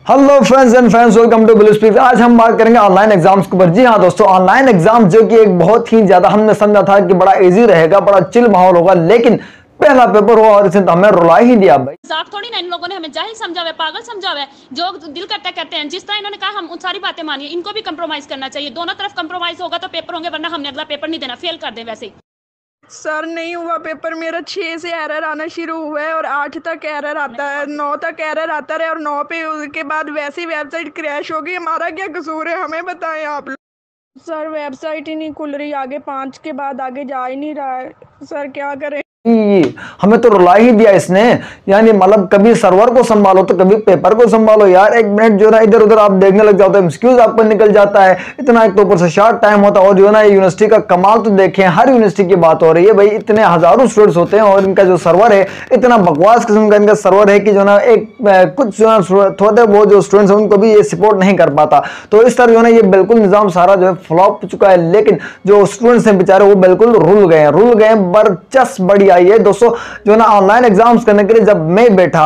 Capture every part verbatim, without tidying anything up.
Hello friends and fans, welcome to Billu speaks. आज हम बात करेंगे ऑनलाइन एग्जाम्स के ऊपर। जी हाँ दोस्तों, ऑनलाइन एग्जाम जो कि एक बहुत ही ज्यादा हमने समझा था कि बड़ा इजी रहेगा, बड़ा चिल माहौल होगा, लेकिन पहला पेपर हुआ और इसने तो हमें रुला ही दिया भाई। साफ थोड़ी ना इन लोगों ने हमें जाहिल समझा हुआ, पागल समझा हुआ है। जो दिल करता कहते हैं, जिस तरह इन्होंने कहा हम उन सारी बातें मानिए। इनको भी कंप्रोमाइज करना चाहिए, दोनों तरफ कंप्रोमाइज होगा तो पेपर होंगे, वरना हमने अगला पेपर नहीं देना, फेल कर दे। वैसे ही सर नहीं हुआ पेपर मेरा, छः से एरर आना शुरू हुआ है और आठ तक एरर आता है, नौ तक एरर आता रहे और नौ पे उसके बाद वैसी वेबसाइट क्रैश हो गई। हमारा क्या कसूर है, हमें बताएं आप लोग। सर वेबसाइट ही नहीं खुल रही, आगे पाँच के बाद आगे जा ही नहीं रहा है। सर क्या करें, हमें तो रुला ही दिया इसने। यानी मतलब कभी सर्वर को संभालो तो कभी पेपर को संभालो यार। एक मिनट जो है ना इधर उधर आप देखने लग जाते हो, एमसीक्यूज आपको निकल जाता है इतना। एक तो ऊपर से शॉर्ट टाइम होता है और जो है ना यूनिवर्सिटी का कमाल तो देखें, हर यूनिवर्सिटी की बात हो रही है भाई। इतने हजारों स्टूडेंट्स होते हैं और इनका जो सर्वर है इतना बकवास किस्म का इनका सर्वर है कि जो ना एक कुछ जो है थोड़े बहुत जो स्टूडेंट्स हैं उनको भी ये सपोर्ट नहीं कर पाता। तो इस तरह जो है ना ये बिल्कुल निजाम सारा जो है फ्लॉप चुका है। लेकिन जो स्टूडेंट्स हैं बेचारे वो बिल्कुल रुल गए हैं रुल गए बरचस बड़ी आई है दोस्तों। जो ना ऑनलाइन एग्जाम्स करने के लिए जब मैं बैठा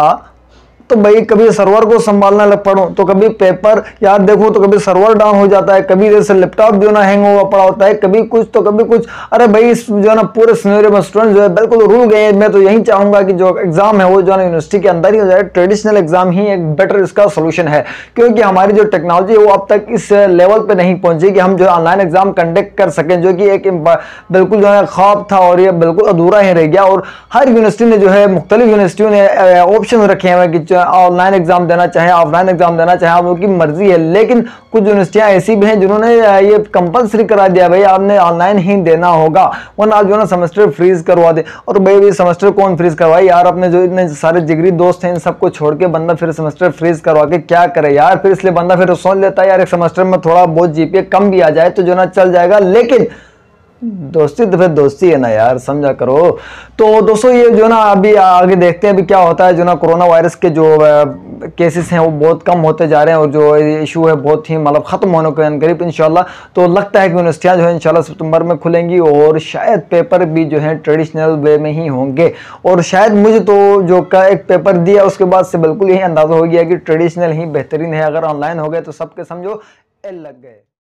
तो भाई कभी सर्वर को संभालना लग पड़ो तो कभी पेपर यार देखो तो कभी सर्वर डाउन हो जाता है, कभी जैसे लैपटॉप जो ना हैंग हुआ पड़ा होता है, कभी कुछ तो कभी कुछ। अरे भाई इस जो है ना पूरे सिनेरियो में स्टूडेंट जो है बिल्कुल रुल गए हैं। मैं तो यही चाहूंगा कि जो एग्जाम है वो जो है यूनिवर्सिटी के अंदर ही हो जाए। ट्रेडिशनल एग्जाम ही एक बेटर इसका सोल्यूशन है, क्योंकि हमारी जो टेक्नोलॉजी है वो अब तक इस लेवल पे नहीं पहुंची कि हम जो ऑनलाइन एग्जाम कंडक्ट कर सकें, जो कि एक बिल्कुल जो है ख्वाब था और ये बिल्कुल अधूरा ही रह गया। और हर यूनिवर्सिटी ने जो है मुख्तलिफ यूनिवर्सिटियों ने ऑप्शन रखे हैं कि ऑनलाइन एग्जाम देना चाहे ऑफलाइन एग्जाम देना चाहे, आप उनकी मर्जी है। लेकिन कुछ यूनिवर्सिटियां ऐसी भी हैं जिन्होंने ये कंपलसरी करा दिया भाई आपने ऑनलाइन ही देना होगा, वरना आप जो ना सेमेस्टर फ्रीज करवा दे। और भाई भाई सेमेस्टर कौन फ्रीज करवाए यार, अपने जो इतने सारे जिगरी दोस्त हैं इन सबको छोड़ के बंदा फिर सेमेस्टर फ्रीज करवा के क्या करे यार। फिर इसलिए बंदा फिर सोच लेता है यार एक सेमेस्टर में थोड़ा बहुत जीपीए कम भी आ जाए तो जो ना चल जाएगा। लेकिन दोस्ती तो फिर दोस्ती है ना यार, समझा करो। तो दोस्तों ये जो ना अभी आगे देखते हैं अभी क्या होता है। जो ना कोरोना वायरस के जो केसेस हैं वो बहुत कम होते जा रहे हैं और जो इशू है बहुत ही मतलब खत्म होने के करीब इंशाल्लाह। तो लगता है कि यूनिवर्सिटियां जो है इंशाल्लाह सितंबर में खुलेंगी और शायद पेपर भी जो है ट्रेडिशनल वे में ही होंगे। और शायद मुझे तो जो का एक पेपर दिया उसके बाद से बिल्कुल यही अंदाजा हो गया कि ट्रेडिशनल ही बेहतरीन है। अगर ऑनलाइन हो गए तो सबके समझो एल लग गए।